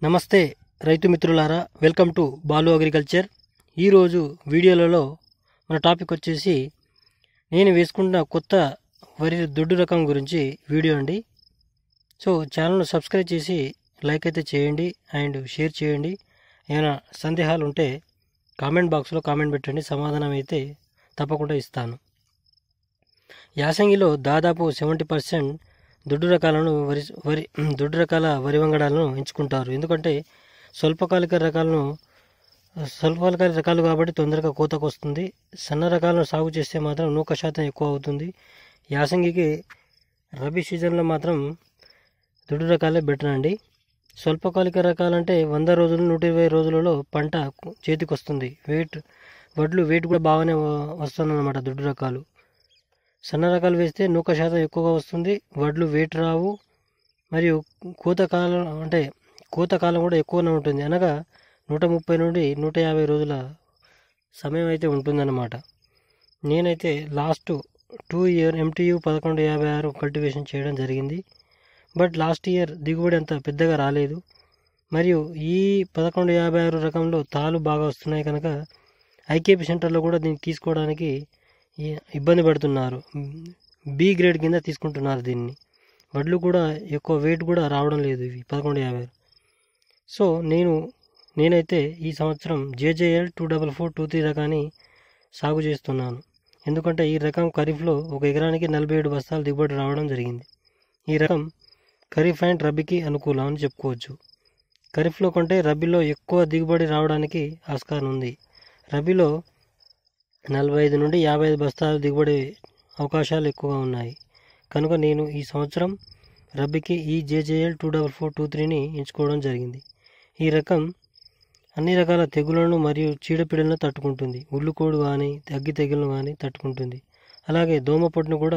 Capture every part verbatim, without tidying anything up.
నమస్తే రైతు మిత్రులారా, వెల్కమ్ టు బాలు అగ్రికల్చర్. ఈరోజు వీడియోలలో మన టాపిక్ వచ్చేసి నేను వేసుకున్న కొత్త వరి దొడ్డు రకం గురించి వీడియో అండి. సో ఛానల్ను సబ్స్క్రైబ్ చేసి లైక్ అయితే చేయండి అండ్ షేర్ చేయండి. ఏమైనా సందేహాలు ఉంటే కామెంట్ బాక్స్లో కామెంట్ పెట్టండి, సమాధానం అయితే తప్పకుండా ఇస్తాను. యాసంగిలో దాదాపు సెవెంటీ పర్సెంట్ దొడ్డు రకాలను వరి వరి దొడ్డు రకాల వరి వంగడాలను ఎంచుకుంటారు. ఎందుకంటే స్వల్పకాలిక రకాలను స్వల్పకాలిక రకాలు కాబట్టి తొందరగా కోతకు వస్తుంది. సన్న రకాలను సాగు చేస్తే మాత్రం నూక శాతం ఎక్కువ అవుతుంది. యాసంగికి రబీ సీజన్లో మాత్రం దొడ్డు రకాలే బెటర్ అండి. స్వల్పకాలిక రకాలంటే వంద రోజులు నూట ఇరవై రోజులలో పంట చేతికి వస్తుంది. వెయిట్ వడ్లు వెయిట్ కూడా బాగానే వస్తుందన్నమాట దొడ్డు రకాలు. సన్న రకాలు వేస్తే నూక శాతం ఎక్కువగా వస్తుంది, వడ్లు వెయిట్ రావు, మరియు కోత కాలం అంటే కోత కాలం కూడా ఎక్కువనే ఉంటుంది. అనగా నూట ముప్పై నుండి నూట యాభై రోజుల సమయం అయితే ఉంటుందన్నమాట. నేనైతే లాస్ట్ టూ ఇయర్ ఎంటీయూ పదకొండు యాభై ఆరు కల్టివేషన్ చేయడం జరిగింది. బట్ లాస్ట్ ఇయర్ దిగుబడి అంత పెద్దగా రాలేదు. మరియు ఈ పదకొండు యాభై ఆరు రకంలో తాలు బాగా వస్తున్నాయి కనుక ఐకేపీ సెంటర్లో కూడా దీన్ని తీసుకోవడానికి ఇబ్బంది పడుతున్నారు. బి గ్రేడ్ కింద తీసుకుంటున్నారు దీన్ని. వడ్లు కూడా ఎక్కువ వెయిట్ కూడా రావడం లేదు ఇవి పదకొండు యాభై. సో నేను నేనైతే ఈ సంవత్సరం JJL two double four two three రకాన్ని సాగు చేస్తున్నాను. ఎందుకంటే ఈ రకం ఖరీఫ్లో ఒక ఎకరానికి నలభై ఏడు బస్తాలు దిగుబడి రావడం జరిగింది. ఈ రకం ఖరీఫ్ అండ్ రబీకి అనుకూలం అని చెప్పుకోవచ్చు. ఖరీఫ్లో కంటే రబీలో ఎక్కువ దిగుబడి రావడానికి ఆస్కారం ఉంది. రబీలో నలభై ఐదు నుండి యాభై ఐదు బస్తాలు దిగుబడి అవకాశాలు ఎక్కువగా ఉన్నాయి. కనుక నేను ఈ సంవత్సరం రబీకి ఈ JJL two double four two త్రీని ఎంచుకోవడం జరిగింది. ఈ రకం అన్ని రకాల తెగులను మరియు చీడపీడలను తట్టుకుంటుంది. ఉల్లుకోడు కానీ అగ్గి తెగులను కానీ తట్టుకుంటుంది. అలాగే దోమపొట్టును కూడా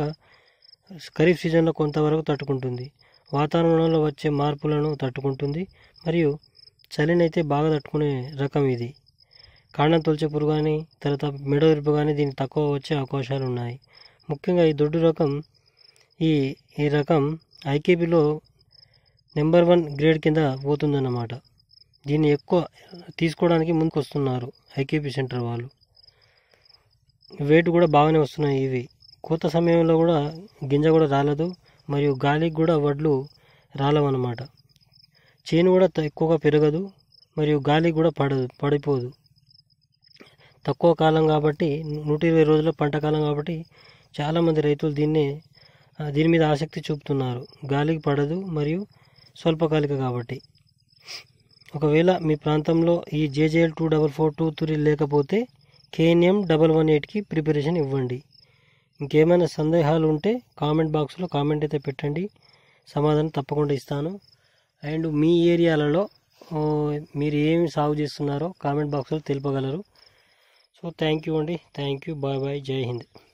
ఖరీఫ్ సీజన్లో కొంతవరకు తట్టుకుంటుంది. వాతావరణంలో వచ్చే మార్పులను తట్టుకుంటుంది మరియు చలినైతే బాగా తట్టుకునే రకం ఇది. కాండం తొలిచే పురుగు కానీ తర్వాత మెడవిరుపు కానీ దీనికి తక్కువ వచ్చే అవకాశాలు ఉన్నాయి. ముఖ్యంగా ఈ దొడ్డు రకం ఈ ఈ రకం ఐకేపీలో నెంబర్ వన్ గ్రేడ్ కింద పోతుందన్నమాట. దీన్ని ఎక్కువ తీసుకోవడానికి ముందుకు వస్తున్నారు ఐకేపీ సెంటర్ వాళ్ళు. వెయిట్ కూడా బాగానే వస్తున్నాయి ఇవి. కోత సమయంలో కూడా గింజ కూడా రాలదు మరియు గాలికి కూడా వడ్లు రాలవన్నమాట. చేను కూడా ఎక్కువగా పెరగదు మరియు గాలికి కూడా పడదు పడిపోదు. తక్కువ కాలం కాబట్టి నూట ఇరవై రోజుల పంట కాలం కాబట్టి చాలామంది రైతులు దీన్నే దీని మీద ఆసక్తి చూపుతున్నారు. గాలికి పడదు మరియు స్వల్పకాలిక కాబట్టి. ఒకవేళ మీ ప్రాంతంలో ఈ JJL two double four two three లేకపోతే కేఎన్ఎం డబల్ వన్ ఎయిట్కి ప్రిపరేషన్ ఇవ్వండి. ఇంకేమైనా సందేహాలు ఉంటే కామెంట్ బాక్స్లో కామెంట్ అయితే పెట్టండి, సమాధానం తప్పకుండా ఇస్తాను. అండ్ మీ ఏరియాలలో మీరు ఏమి సాగు చేస్తున్నారో కామెంట్ బాక్స్లో తెలుపగలరు. సో థ్యాంక్ యూ అండి. Thank you. Bye bye. జై హింద్.